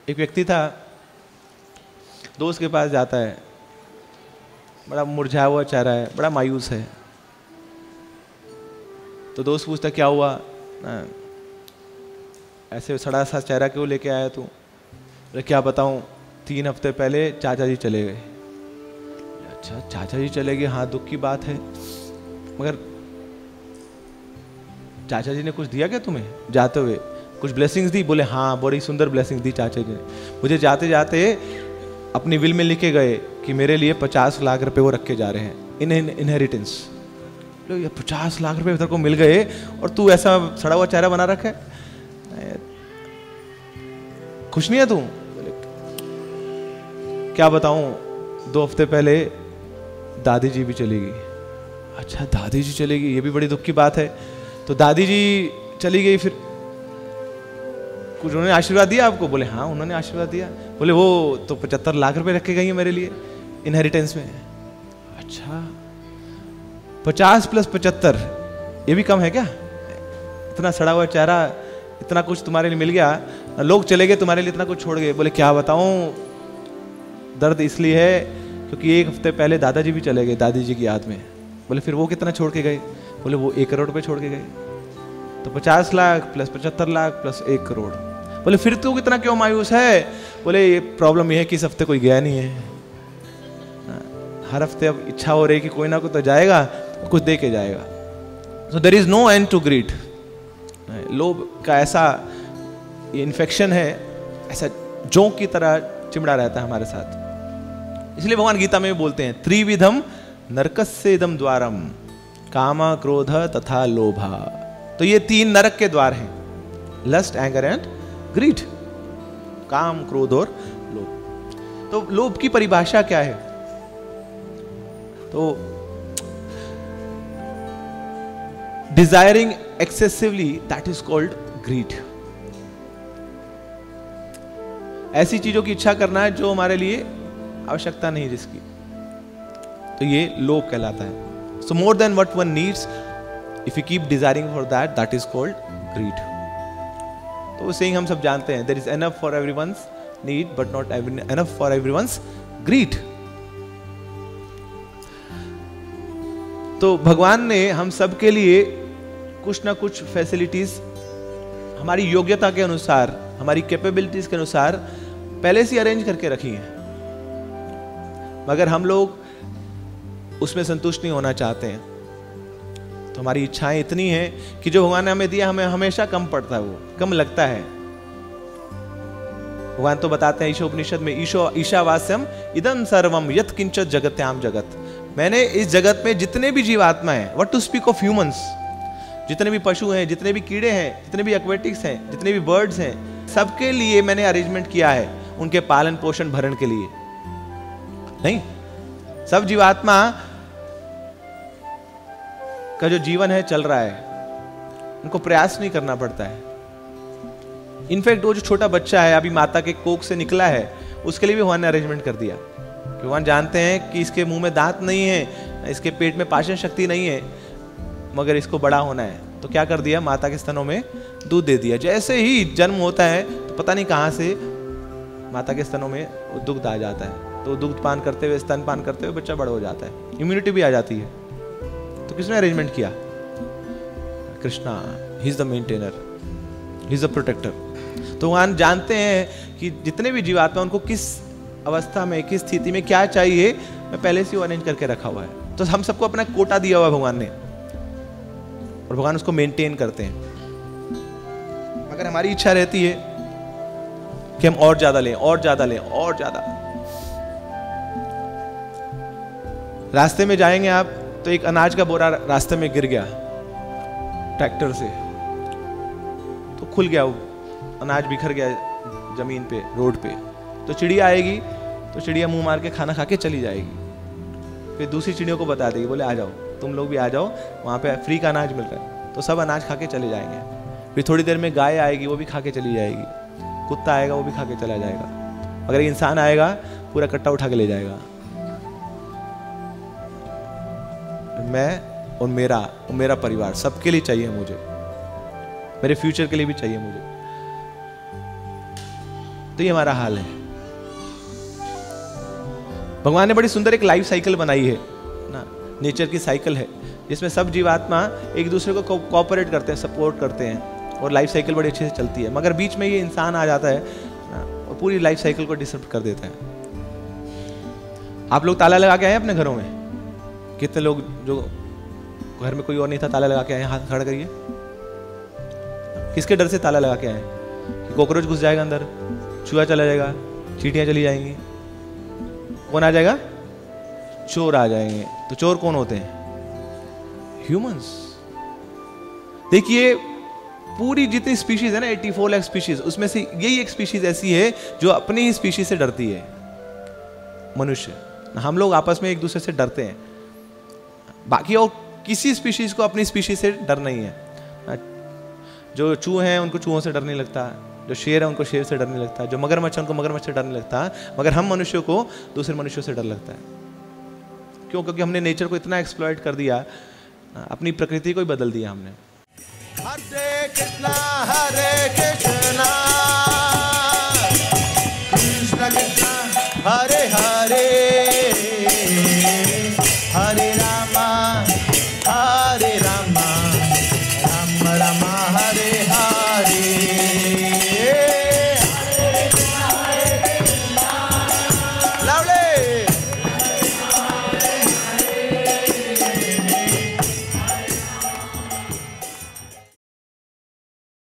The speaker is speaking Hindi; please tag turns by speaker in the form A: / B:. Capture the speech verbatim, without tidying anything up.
A: एक व्यक्ति था, दोस्त के पास जाता है, बड़ा मुरझाया हुआ चेहरा है, बड़ा मायूस है। तो दोस्त पूछता क्या हुआ, ना, ऐसे सड़ा सा चेहरा क्यों लेके आया तू? अरे क्या बताऊं, तीन हफ्ते पहले चाचा जी चले गए। अच्छा चाचा जी चले गए, हाँ दुख की बात है, मगर चाचा जी ने कुछ दिया क्या तुम्हें जाते हुए? कुछ ब्लेसिंग्स दी? बोले हाँ बड़ी सुंदर ब्लेसिंग दी चाचा जी ने मुझे। जाते जाते अपनी विल में लिखे गए कि मेरे लिए पचास लाख रुपए वो रख के जा रहे हैं इन इनहेरिटेंस। ये पचास लाख रुपए तेरे को मिल गए और तू ऐसा सड़ा हुआ चेहरा बना रखा है, खुश नहीं है तू? क्या बताऊं, दो हफ्ते पहले दादी जी भी चली गई। अच्छा दादी जी चली गई, ये भी बड़ी दुख की बात है। तो दादी जी चली गई, फिर कुछ उन्होंने आशीर्वाद दिया आपको? बोले हाँ उन्होंने आशीर्वाद दिया। बोले वो तो पचहत्तर लाख रुपए रख के गई है मेरे लिए इनहेरिटेंस में। अच्छा पचास प्लस पचहत्तर, ये भी कम है क्या? इतना सड़ा हुआ चेहरा, इतना कुछ तुम्हारे लिए मिल गया, लोग चले गए तुम्हारे लिए इतना कुछ छोड़ गए। बोले क्या बताऊं, दर्द इसलिए है क्योंकि एक हफ्ते पहले दादाजी भी चले गए दादी जी की याद में। बोले फिर वो कितना छोड़ के गए? बोले वो एक करोड़ रुपए छोड़ के गए। तो पचास लाख प्लस पचहत्तर लाख प्लस एक करोड़। बोले फिर तू कितना क्यों मायूस है? बोले ये प्रॉब्लम ये है कि इस हफ्ते कोई गया नहीं है, हर हफ्ते अब इच्छा हो रही है कि कोई ना कोई तो जाएगा, कुछ दे के जाएगा। So there is no end to greed. लोभ का ऐसा इन्फेक्शन है, ऐसा जोंक की तरह चिमड़ा रहता है हमारे साथ। इसलिए भगवान गीता में भी बोलते हैं त्रिविधम नरकस्य इदम द्वारम काम क्रोध तथा लोभा। तो ये तीन नरक के द्वार हैं, लस्ट एंगर एंड ग्रीड, काम क्रोध और लोभ। तो लोभ की परिभाषा क्या है? तो desiring excessively, that is called greed. ऐसी चीजों की इच्छा करना है जो हमारे लिए आवश्यकता नहीं जिसकी, तो ये लोभ कहलाता है। So more than what one needs, if you keep desiring for that, that is called greed. तो वो सेइंग हम सब जानते हैं, there is enough for everyone's need but not enough for everyone's greed. तो भगवान ने हम सब के लिए कुछ ना कुछ फैसिलिटीज हमारी योग्यता के अनुसार, हमारी कैपेबिलिटीज के अनुसार पहले से अरेंज करके रखी हैं, मगर हम लोग उसमें संतुष्ट नहीं होना चाहते हैं। तो हमारी इच्छाएं इतनी हैं कि जो भगवान ने हमें दिया हमें हमेशा कम पड़ता है, वो कम लगता है। भगवान तो बताते हैं ईशोपनिषद में, ईशो ईशावास्यम इदं सर्वम यत् किंचित जगत्याम जगत। मैंने इस जगत में जितने भी जीवात्मा हैं, what to speak of humans, जितने भी पशु हैं, जितने भी कीड़े हैं, जितने भी एक्वेटिक्स हैं, जितने भी बर्ड्स हैं, सबके लिए मैंने अरेंजमेंट किया है उनके पालन पोषण भरण के लिए। नहीं, सब जीवात्मा का जो जीवन है चल रहा है, उनको प्रयास नहीं करना पड़ता है। इनफैक्ट वो जो छोटा बच्चा है अभी माता के कोख से निकला है, उसके लिए भी भगवान ने अरेंजमेंट कर दिया। भगवान जानते हैं कि इसके मुंह में दांत नहीं है, इसके पेट में पाचन शक्ति नहीं है, मगर इसको बड़ा होना है, तो क्या कर दिया, माता के स्तनों में दूध दे दिया। जैसे ही जन्म होता है तो पता नहीं कहां से माता के स्तनों में दुग्ध आ जाता है, तो दुग्ध पान करते हुए, स्तन पान करते हुए बच्चा बड़ा हो जाता है, इम्यूनिटी भी आ जाती है। तो किसने अरेंजमेंट किया? Krishna, he is the maintainer, he is the protector. तो भगवान जानते हैं कि जितने भी जीवात्मा उनको किस अवस्था में, किस स्थिति में क्या चाहिए, मैं पहले से वो अरेंज करके रखा हुआ है। तो हम सबको अपना कोटा दिया हुआ है भगवान ने, और भगवान उसको मेंटेन करते हैं। अगर हमारी इच्छा रहती है कि हम और ज्यादा लें, और ज्यादा लें, और ज्यादा। रास्ते में जाएंगे आप तो एक अनाज का बोरा रास्ते में गिर गया ट्रैक्टर से, तो खुल गया, वो अनाज बिखर गया जमीन पे, रोड पे। तो चिड़िया आएगी, तो चिड़िया मुंह मार के खाना खा के चली जाएगी। फिर दूसरी चिड़ियों को बता देगी, बोले आ जाओ, तुम लोग भी आ जाओ, वहाँ पे फ्री का अनाज मिल रहा है। तो सब अनाज खा के चले जाएंगे। फिर थोड़ी देर में गाय आएगी, वो भी खा के चली जाएगी। कुत्ता आएगा, वो भी खा के चला जाएगा। अगर इंसान आएगा, पूरा कट्टा उठा के ले जाएगा। मैं और मेरा और मेरा परिवार सबके लिए चाहिए मुझे, मेरे फ्यूचर के लिए भी चाहिए मुझे। तो ये हमारा हाल है। भगवान ने बड़ी सुंदर एक लाइफ साइकिल बनाई है ना, नेचर की साइकिल है जिसमें सब जीवात्मा एक दूसरे को कोऑपरेट करते हैं, सपोर्ट करते हैं और लाइफ साइकिल बड़ी अच्छे से चलती है। मगर बीच में ये इंसान आ जाता है ना और पूरी लाइफ साइकिल को डिस्टर्ब कर देता है। आप लोग ताला लगा के आए अपने घरों में? कितने लोग जो घर में कोई और नहीं था ताला लगा के आए? हाथ खड़ा करिए। किसके डर से ताला लगा के आए? कि कॉकरोच घुस जाएगा अंदर, चूहा चला जाएगा, चींटियां चली जाएंगी, कौन आ जाएगा? चोर आ जाएंगे। तो चोर कौन होते हैं? ह्यूमंस। देखिए पूरी जितनी स्पीशीज है ना, चौरासी लाख स्पीशीज, उसमें से यही एक स्पीशीज ऐसी है जो अपनी ही स्पीशीज से डरती है, मनुष्य। हम लोग आपस में एक दूसरे से डरते हैं, बाकी और किसी स्पीशीज को अपनी स्पीशीज से डर नहीं है। जो चूहे हैं उनको चूहों से डर नहीं लगता, जो शेर है उनको शेर से डर नहीं लगता, जो मगरमच्छ है उनको मगरमच्छ से डर नहीं लगता। मगर हम मनुष्यों को दूसरे मनुष्यों से डर लगता है। क्यों? क्योंकि हमने नेचर को इतना एक्सप्लॉइट कर दिया, अपनी प्रकृति को ही बदल दिया हमने। हरे कृष्णा हरे कृष्णा कृष्ण कृष्णा हरे हरे